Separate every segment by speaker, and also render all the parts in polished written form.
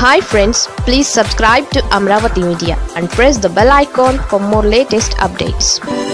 Speaker 1: Hi friends, please subscribe to Amaravathi Media and press the bell icon for more latest updates.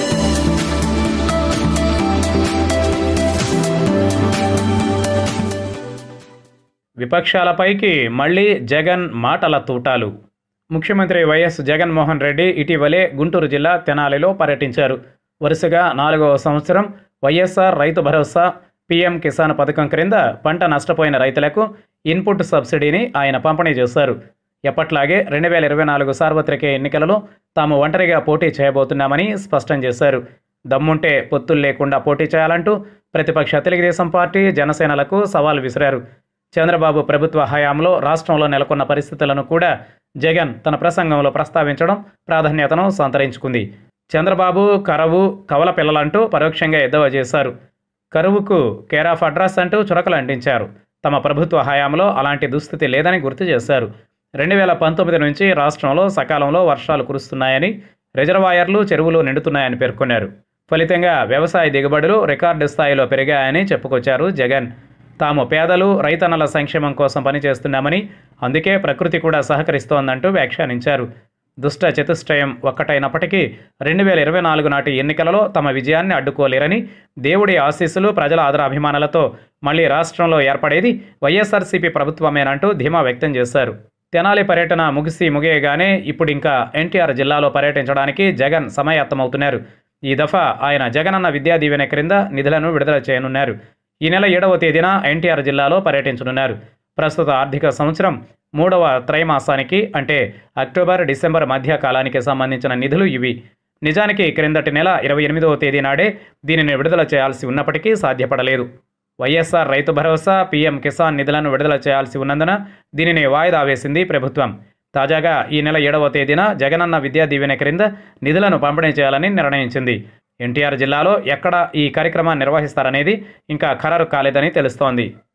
Speaker 2: విపక్షాలపైకి మళ్లీ జగన్ మాటల తూటాలు. ముఖ్యమంత్రి YS Jaganmohan Reddy ఇటీవలే గుంటూరు జిల్లా తెనాలిలో పర్యటించారు. వరుసగా 4వ సంవత్సరం వైఎస్ఆర్ రైతు భరోసా, పీఎం కిసాన్ పథకం క్రింద పంట నష్టపోయిన రైతులకు ఇన్పుట్ సబ్సిడీని ఆయన పంపిణీ చేశారు. ఎప్పట్లాగే 2024 సార్వత్రిక ఎన్నికలలో తాము ఒంటరిగా పోటీ చేయబోతున్నామని స్పష్టం చేశారు. దమ్ముంటే పొత్తులు లేకుండా పోటీ చేయాలంటూ ప్రతిపక్ష తెలుగుదేశం పార్టీ, జనసేనలకు సవాల్ విసిరారు. చంద్రబాబు ప్రభుత్వ హయాంలో రాష్ట్రంలో నెలకొన్న పరిస్థితులను కూడా జగన్ తన ప్రసంగంలో ప్రస్తావించడం ప్రాధాన్యతను సంతరించుకుంది. చంద్రబాబు కరువు, కవల పిల్లలంటూ పరోక్షంగా ఎద్దేవా చేశారు. కరువుకు కేర్ ఆఫ్ అడ్రస్ అంటూ చురకలు అంటించారు. తమ ప్రభుత్వ హయాంలో అలాంటి దుస్థితి లేదని గుర్తు చేశారు. 2019 నుంచి రాష్ట్రంలో సకాలంలో వర్షాలు కురుస్తున్నాయని, రిజర్వాయర్లు, చెరువులు నిండుతున్నాయని పేర్కొన్నారు. ఫలితంగా వ్యవసాయ దిగుబడులు రికార్డు స్థాయిలో పెరిగాయని చెప్పుకొచ్చారు జగన్. తాము పేదలు, రైతన్నల సంక్షేమం కోసం పనిచేస్తున్నామని, అందుకే ప్రకృతి కూడా సహకరిస్తోందంటూ వ్యాఖ్యానించారు. దుష్ట చతుష్టయం ఒక్కటైనప్పటికీ 2024 నాటి ఎన్నికలలో తమ విజయాన్ని అడ్డుకోలేరని, దేవుడి ఆశీస్సులు, ప్రజల ఆదరాభిమానాలతో మళ్లీ రాష్ట్రంలో ఏర్పడేది వైఎస్ఆర్సీపీ ప్రభుత్వమేనంటూ ధీమా వ్యక్తం చేశారు. తెనాలి పర్యటన ముగియగానే ఇప్పుడు ఇంకా ఎన్టీఆర్ జిల్లాలో పర్యటించడానికి జగన్ సమాయత్తమవుతున్నారు. ఈ దఫా ఆయన జగనన్న విద్యా దీవెన క్రింద నిధులను విడుదల చేయనున్నారు. ఈ నెల 7వ తేదీన ఎన్టీఆర్ జిల్లాలో పర్యటించనున్నారు. ప్రస్తుత ఆర్థిక సంవత్సరం 3వ త్రైమాసానికి, అంటే అక్టోబర్, డిసెంబర్ మధ్య కాలానికి సంబంధించిన నిధులు ఇవి. నిజానికి క్రిందటి నెల 28వ తేదీ నాడే దీనిని విడుదల చేయాల్సి ఉన్నప్పటికీ సాధ్యపడలేదు. వైఎస్ఆర్ రైతు భరోసా, పీఎం కిసాన్ నిధులను విడుదల చేయాల్సి ఉన్నందున దీనిని వాయిదా వేసింది ప్రభుత్వం. తాజాగా ఈ నెల 7వ తేదీన జగనన్న విద్యా దీవెన క్రింద నిధులను పంపిణీ చేయాలని నిర్ణయించింది. ఎన్టీఆర్ జిల్లాలో ఎక్కడ ఈ కార్యక్రమాన్ని నిర్వహిస్తారనేది ఇంకా ఖరారు కాలేదని తెలుస్తోంది.